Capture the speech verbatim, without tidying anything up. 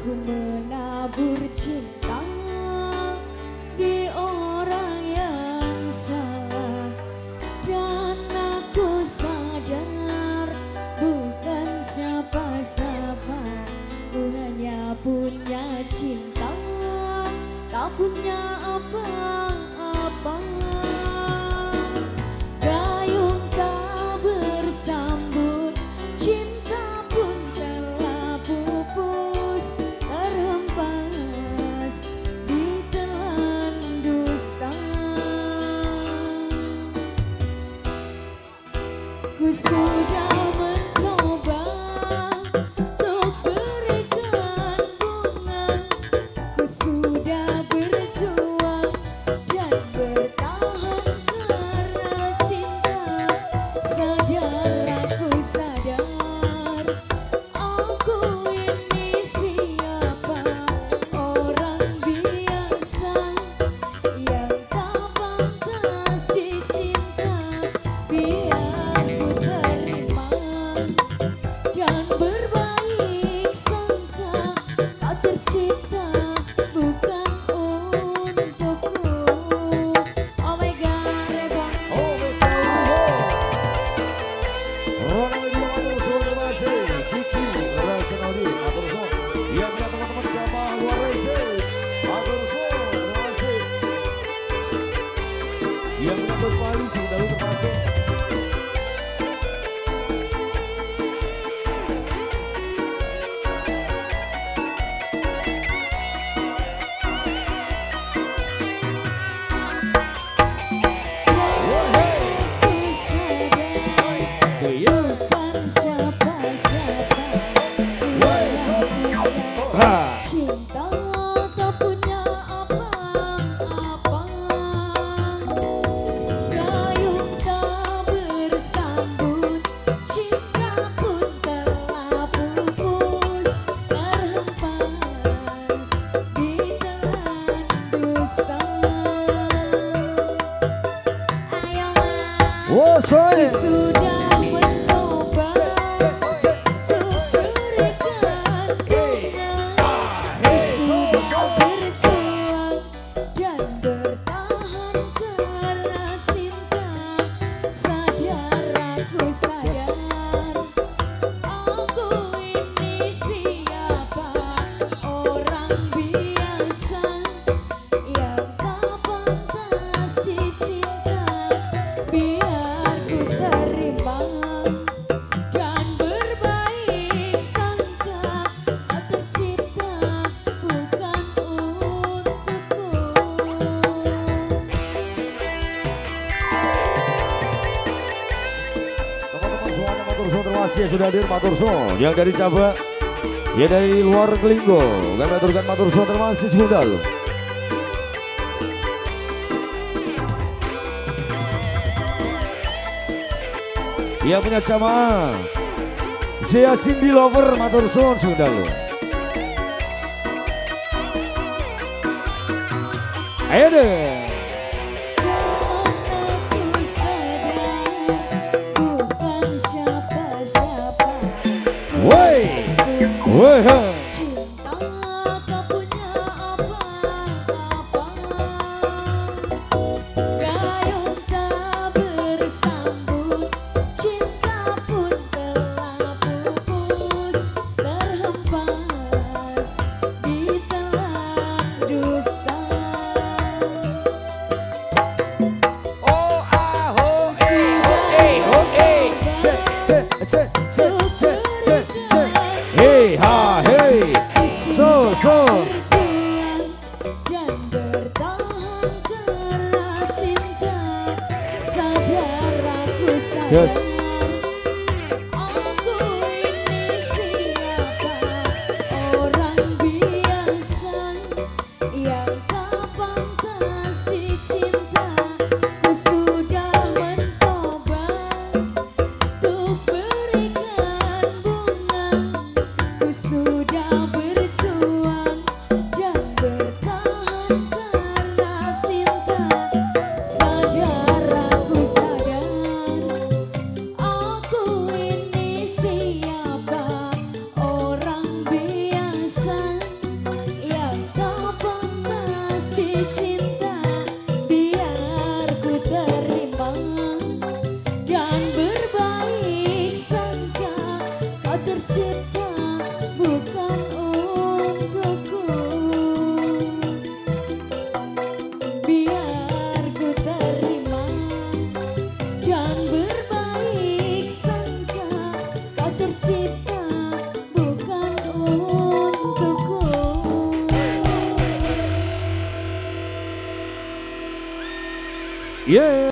Aku menabur cinta di orang yang salah, dan aku sadar bukan siapa-siapa. Ku hanya punya cinta, tak punya apa-apa. Gayung tak bersambut, cinta pun telah pupus, terhempas ditelan dusta. Ku sudah mencoba untuk berikan bunga, ku sudah berjuang dan bertahan karena cinta. Sadar aku sadar, aku ini siapa, orang biasa yang tak pantas dicinta. Biar ku terima dan berbaik sangka, tak tercipta bukan untukku. Oh my God, Rebang. Oh, betul. Orang yang dua matur suwun terima kasih. Kiki, Reza Naudi, matur suwun. Yang punya teman-teman sama luar Reza, matur suwun, terima kasih. Yang punya Bos Mali, sudah terima kasih. Bukan siapa-siapa, cinta tak punya apa-apa. Gayung tak bersambut, cinta pun telah pupus, terhempas ditelan dusta. Ayo Oh, sorry. sudah mencoba untuk berikan bunga, sudah berjuang dan bertahan karena cinta. Sadar aku sadar, aku ini siapa, orang biasa yang tak pantas dicinta. Biar ku terima dan berbaik sangka, tak tercipta bukan untukku. Teman-teman semuanya matur suwun terima kasih yang sudah hadir, matur suwun. Yang dari Cabak, yang dari luar Kelinggo, kami aturkan matur suwun terima kasih sekundal. Yang punya jamaah Zia Cindy Lover, matur suwun sekundal. Ayo deh. Aku sadar bukan siapa-siapa. Woi, woi, ha. Cinta tak punya apa-apa. Gayung tak bersambut, cinta pun telah pupus, terhempas ditelan dusta. Oh ah ho eh ho eh ho eh cek cek cek cek cek cek cek hey ha hey so so Berjuang dan bertahan karena cinta. Sadar aku sadar, Just. aku ini siapa, orang biasa yang tak pantas dicinta. Ku sudah mencoba untuk berikan bunga, ku sudah berjuang dan bertahan karena cinta. Sadar aku sadar, Yeah.